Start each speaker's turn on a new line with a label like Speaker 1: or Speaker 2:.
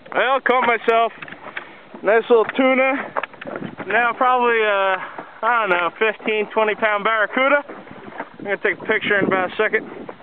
Speaker 1: Well, caught myself. Nice little tuna. Now probably, I don't know, 15, 20 pound barracuda. I'm going to take a picture in about a second.